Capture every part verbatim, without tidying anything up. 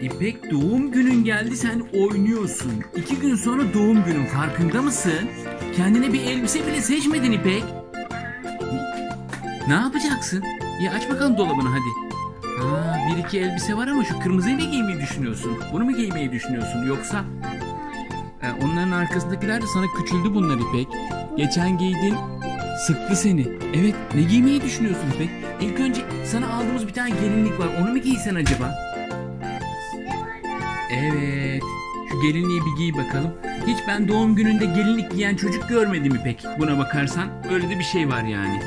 İpek, doğum günün geldi, sen oynuyorsun. İki gün sonra doğum günün, farkında mısın? Kendine bir elbise bile seçmedin İpek. Ne yapacaksın? Ya aç bakalım dolabını hadi. Ha, bir iki elbise var ama şu kırmızıyı mı giymeyi düşünüyorsun? Bunu mu giymeyi düşünüyorsun yoksa? E, onların arkasındakiler de sana küçüldü bunlar İpek. Geçen giydin, sıktı seni. Evet, ne giymeyi düşünüyorsun İpek? İlk önce sana aldığımız bir tane gelinlik var, onu mu giysen acaba? Evet, şu gelinliği bir giy bakalım. Hiç ben doğum gününde gelinlik giyen çocuk görmedim İpek. Buna bakarsan öyle de bir şey var yani.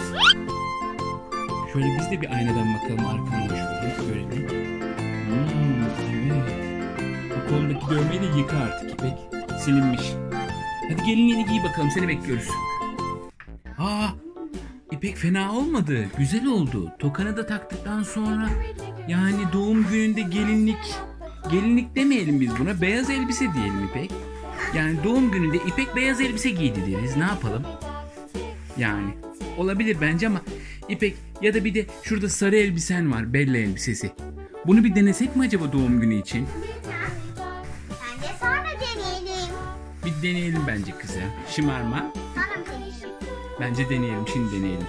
Şöyle biz de bir aynadan bakalım arkamda şöyle. Böyle bir. Hmm, evet. Bu kolundaki dövmeyi de yıka artık İpek. Silinmiş. Hadi gelinliğini giy bakalım, seni bekliyoruz. Aa, İpek fena olmadı. Güzel oldu. Tokanı da taktıktan sonra yani doğum gününde gelinlik gelinlik demeyelim biz buna. Beyaz elbise diyelim İpek. Yani doğum gününde İpek beyaz elbise giydi deriz. Ne yapalım? Yani olabilir bence ama İpek, ya da bir de şurada sarı elbisen var, Bella elbisesi. Bunu bir denesek mi acaba doğum günü için? Bence sonra deneyelim. Bir deneyelim bence kızım. Şımarma. Sonra deneyelim. Bence deneyelim, şimdi deneyelim.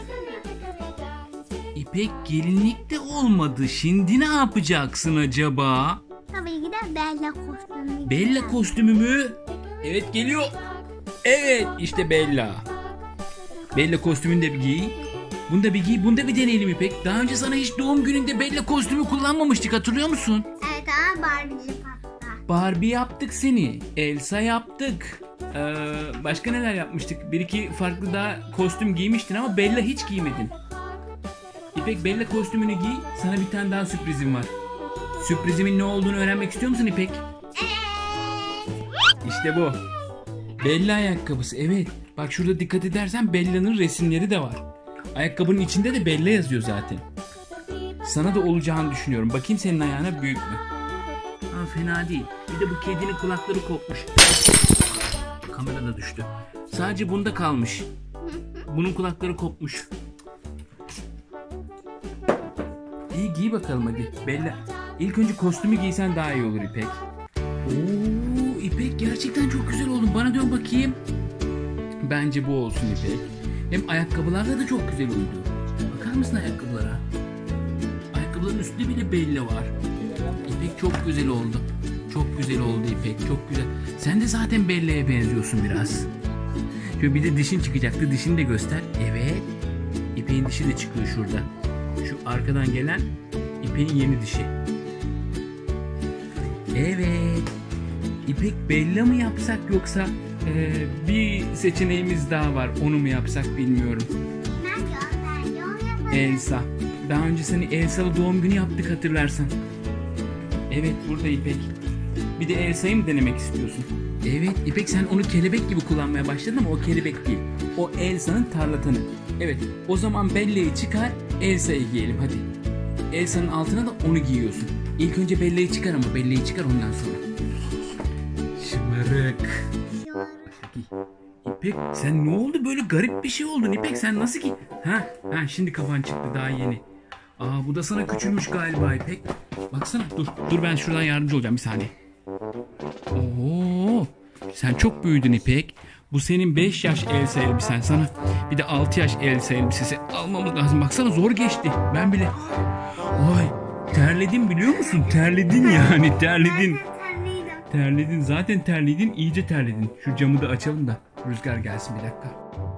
İpek, gelinlik de olmadı. Şimdi ne yapacaksın acaba? Tabii ki de Bella kostümü. Bella kostümü mü? Evet, geliyor. Evet, işte Bella. Bella kostümünü de bir giy. Bunu da bir giy, bunu da bir deneyelim İpek. Daha önce sana hiç doğum gününde Bella kostümü kullanmamıştık, hatırlıyor musun? Evet ama Barbie'ci pasta. Barbie yaptık seni. Elsa yaptık. Ee, başka neler yapmıştık? Bir iki farklı daha kostüm giymiştin ama Bella hiç giymedin. İpek, Bella kostümünü giy. Sana bir tane daha sürprizim var. Sürprizimin ne olduğunu öğrenmek istiyor musun İpek? İşte bu. Bella ayakkabısı. Evet. Bak şurada dikkat edersen Bella'nın resimleri de var. Ayakkabının içinde de Bella yazıyor zaten. Sana da olacağını düşünüyorum. Bakayım senin ayağına, büyük mü? Ha, fena değil. Bir de bu kedinin kulakları kopmuş. Kamerada düştü. Sadece bunda kalmış. Bunun kulakları kopmuş. İyi, giy bakalım hadi. Bella. İlk önce kostümü giysen daha iyi olur İpek. Oo, İpek gerçekten çok güzel oldun. Bana dön bakayım. Bence bu olsun İpek. Hem ayakkabılarda da çok güzel uydu. Bakar mısın ayakkabılara? Ayakkabıların üstünde bile Bella var. İpek çok güzel oldu. Çok güzel oldu İpek, çok güzel. Sen de zaten Bella'ya benziyorsun biraz. Şöyle bir de dişin çıkacaktı. Dişini de göster. Evet. İpek'in dişi de çıkıyor şurada. Şu arkadan gelen İpek'in yeni dişi. Evet. İpek, Bella mı yapsak yoksa e, bir seçeneğimiz daha var. Onu mu yapsak bilmiyorum. Bence o, bence onu yapalım. Elsa. Daha önce seni Elsa'lı doğum günü yaptık, hatırlarsan. Evet, burada İpek. Bir de Elsa'yı mı denemek istiyorsun? Evet İpek, sen onu kelebek gibi kullanmaya başladın ama o kelebek değil. O Elsa'nın tarlatanı. Evet, o zaman Bella'yı çıkar, Elsa'yı giyelim hadi. Elsa'nın altına da onu giyiyorsun. İlk önce Bella'yı çıkar ama Bella'yı çıkar ondan sonra. Şımarık. İpek, sen ne oldu, böyle garip bir şey oldun İpek, sen nasıl ki? Ha, ha şimdi kafan çıktı, daha yeni. Aa, bu da sana küçülmüş galiba İpek. Baksana, dur dur ben şuradan yardımcı olacağım bir saniye. Oo, sen çok büyüdün İpek. Bu senin beş yaş Elsa elbisen, sana bir de altı yaş Elsa elbisesi almamız lazım. Baksana, zor geçti. Ben bile ay terledim, biliyor musun? Terledin yani, terledin. Terledin, zaten terledin, iyice terledin. Şu camı da açalım da rüzgar gelsin, bir dakika.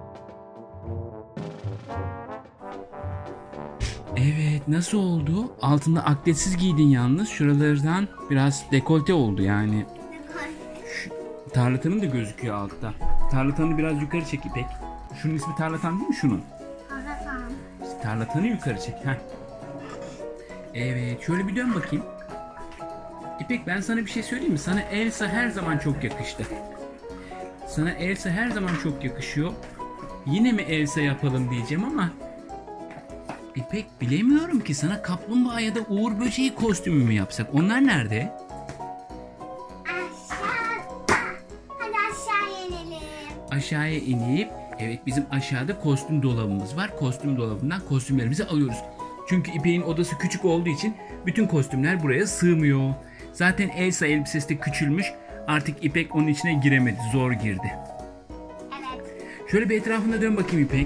Evet, nasıl oldu? Altında atletsiz giydin yalnız. Şuralardan biraz dekolte oldu yani. Şu, tarlatanın da gözüküyor altta. Tarlatanı biraz yukarı çek İpek. Şunun ismi tarlatan değil mi şunun? Tarlatan. İşte tarlatanı yukarı çek. Heh. Evet, şöyle bir dön bakayım. İpek, ben sana bir şey söyleyeyim mi? Sana Elsa her zaman çok yakıştı. Sana Elsa her zaman çok yakışıyor. Yine mi Elsa yapalım diyeceğim ama İpek, bilemiyorum ki, sana kaplumbağa ya da Uğur Böceği kostümü mü yapsak? Onlar nerede? Aşağıda. Hadi aşağı inelim. Aşağıya inip, evet, bizim aşağıda kostüm dolabımız var. Kostüm dolabından kostümlerimizi alıyoruz. Çünkü İpek'in odası küçük olduğu için bütün kostümler buraya sığmıyor. Zaten Elsa elbisesi de küçülmüş. Artık İpek onun içine giremedi. Zor girdi. Evet. Şöyle bir etrafına dön bakayım İpek.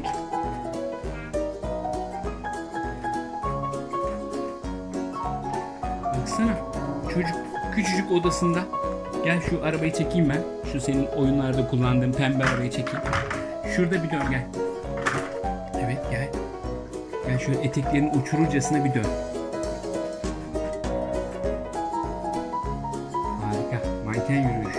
Baksana. Çocuk küçücük odasında. Gel şu arabayı çekeyim ben. Şu senin oyunlarda kullandığın pembe arabayı çekeyim. Şurada bir dön gel. Evet gel. Gel şöyle eteklerini uçururcasına bir dön. Harika. Manken yürüyüş.